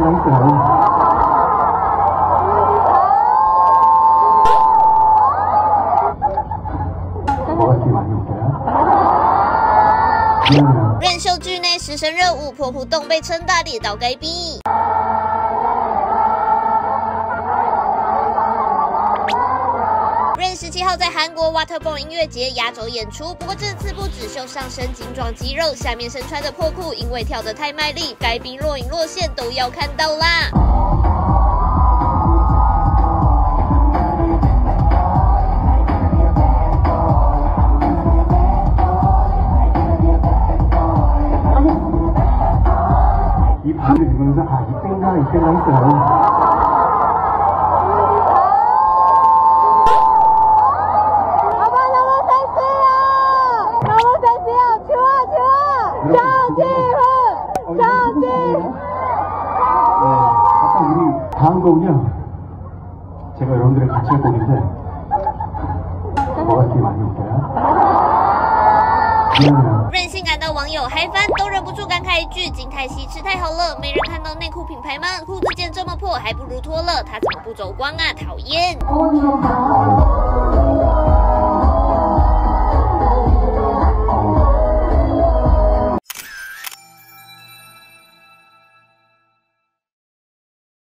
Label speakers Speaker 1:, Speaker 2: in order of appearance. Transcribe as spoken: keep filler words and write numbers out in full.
Speaker 1: 来死了。我喜欢你的。
Speaker 2: 润秀剧内食神热舞，婆婆洞被称大列岛该逼。润十七号在韩国 Waterborne 音乐节压轴演出，不过这次不只秀上身精壮肌肉，下面身穿的破裤，因为跳得太卖力，该逼若隐若现，都要看到啦。
Speaker 1: 이 발을 들면서 아 이때인가 이때인가 했어요.
Speaker 3: 아빠 너무 잘했어요. 너무 잘했어요. 좋아 좋아. 장지훈, 장지훈.
Speaker 1: 네, 아까 우리 다음 곡은요. 제가 여러분들이랑 같이 할 곡인데 뭐가 되게 많이 웃겨요. 미안해요.
Speaker 2: 任性感到网友嗨翻，都忍不住感慨一句：“金泰熙吃太好了，没人看到内裤品牌吗？裤子剪这么破，还不如脱了，他怎么不走光啊？讨厌！”